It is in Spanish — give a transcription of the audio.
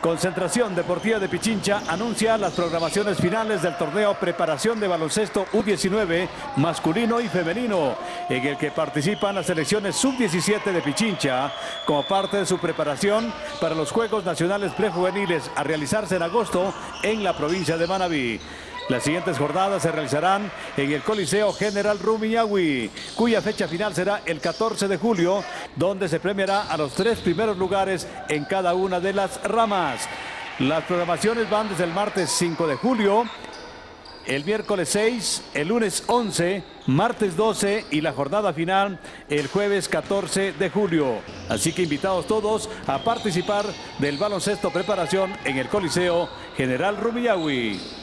Concentración Deportiva de Pichincha anuncia las programaciones finales del torneo Preparación de Baloncesto U19 masculino y femenino, en el que participan las selecciones sub-17 de Pichincha como parte de su preparación para los Juegos Nacionales Prejuveniles a realizarse en agosto en la provincia de Manabí. Las siguientes jornadas se realizarán en el Coliseo General Rumiñahui, cuya fecha final será el 14 de julio, donde se premiará a los 3 primeros lugares en cada una de las ramas. Las programaciones van desde el martes 5 de julio, el miércoles 6, el lunes 11, martes 12 y la jornada final el jueves 14 de julio. Así que invitados todos a participar del baloncesto preparación en el Coliseo General Rumiñahui.